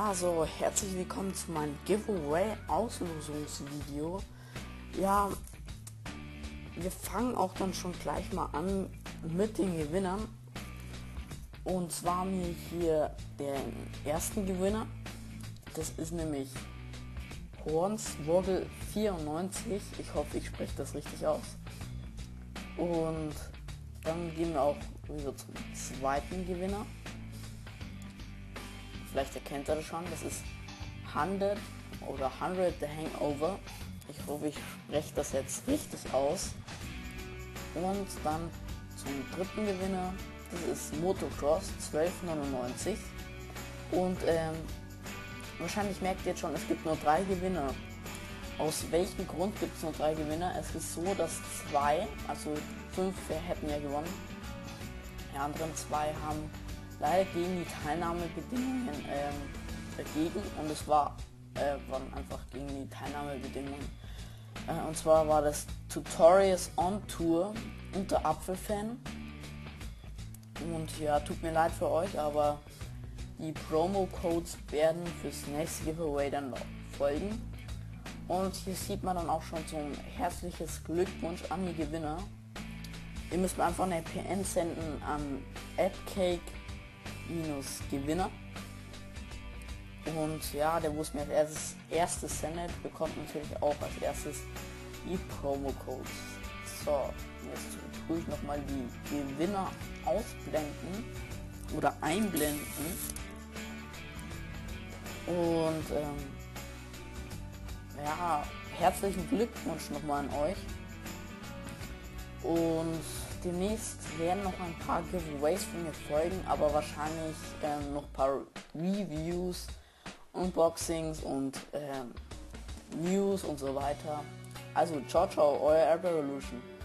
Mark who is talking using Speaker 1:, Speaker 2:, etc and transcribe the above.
Speaker 1: Ja, so herzlich willkommen zu meinem Giveaway-Auslosungsvideo. Ja, wir fangen auch dann schon gleich mal an mit den Gewinnern. Und zwar haben wir hier den ersten Gewinner. Das ist nämlich Hornswoggle 94. Ich hoffe, ich spreche das richtig aus. Und dann gehen wir auch wieder zum zweiten Gewinner. Vielleicht erkennt ihr das schon, das ist 100 oder 100 The Hangover. Ich hoffe, ich spreche das jetzt richtig aus. Und dann zum dritten Gewinner, das ist Motocross 1299. Und wahrscheinlich merkt ihr jetzt schon, es gibt nur 3 Gewinner. Aus welchem Grund gibt es nur 3 Gewinner? Es ist so, dass 2, also 5 hätten ja gewonnen. Die anderen 2 haben leider gegen die Teilnahmebedingungen dagegen, und es waren einfach gegen die Teilnahmebedingungen. Und zwar war das Tutorials on Tour unter Apfelfan. Und ja, tut mir leid für euch, aber die Promo-Codes werden fürs nächste Giveaway dann folgen. Und hier sieht man dann auch schon so ein herzliches Glückwunsch an die Gewinner. Ihr müsst mir einfach eine PN senden an @cake-gewinner. Und ja, der, wo es mir als erstes sendet, bekommt natürlich auch als erstes die Promo-Codes. So, jetzt tue ich nochmal die Gewinner ausblenden oder einblenden. Und ja, herzlichen Glückwunsch nochmal an euch. Und demnächst werden noch ein paar Giveaways von mir folgen, aber wahrscheinlich noch ein paar Reviews, Unboxings und News und so weiter. Also ciao ciao, euer Air Revolution.